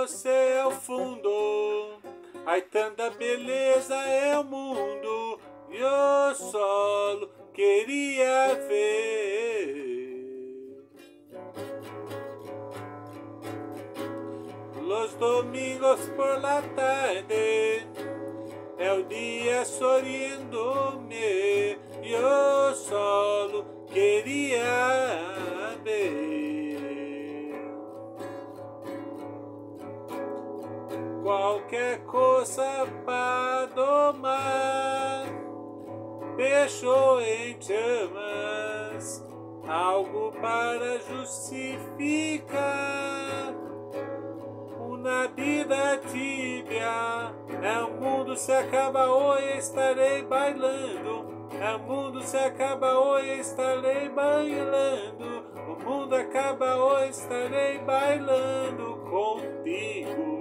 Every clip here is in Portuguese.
você é o fundo. Ai, tanta beleza é o mundo, e eu solo queria ver. Los domingos por la tarde, el día sonriéndome, yo solo quería ver. Qualquer coisa para domar, fechou em chamas, algo para justificar. Uma vida tibia, o mundo se acaba hoje, estarei bailando. O mundo se acaba hoje, estarei bailando. O mundo acaba hoje, estarei bailando contigo.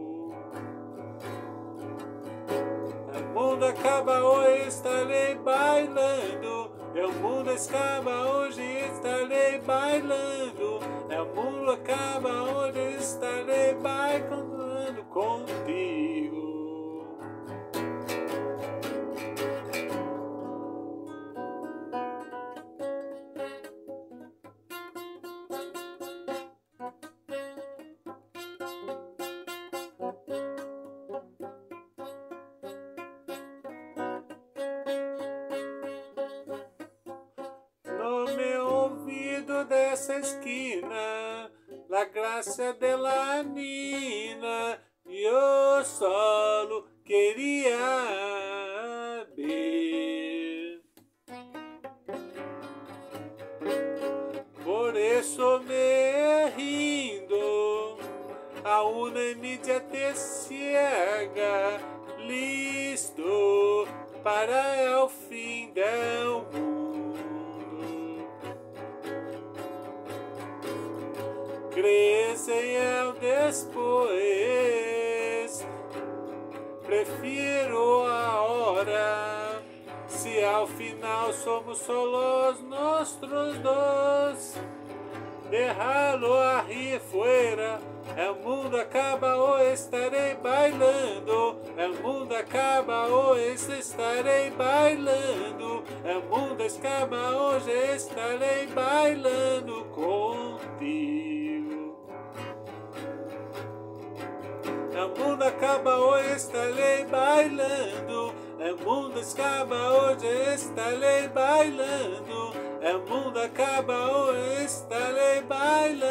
O mundo acaba hoje, estarei bailando. O mundo acaba hoje, estarei bailando. O mundo acaba hoje, estarei bailando contigo. Dessa esquina, la gracia de la nina, yo solo quería ver. Por eso me rindo a una envidia te ciega, listo para el fin del mundo. Crescem eu depois, prefiro a hora, se ao final somos solos nosotros dos, déjalo aí fuera, o mundo acaba hoje, estarei bailando, o mundo acaba hoje, estarei bailando, o mundo acaba hoje, estarei bailando contigo. O mundo acaba hoje, estarei bailando. O mundo acaba hoje, estarei bailando. O mundo acaba hoje, estarei bailando.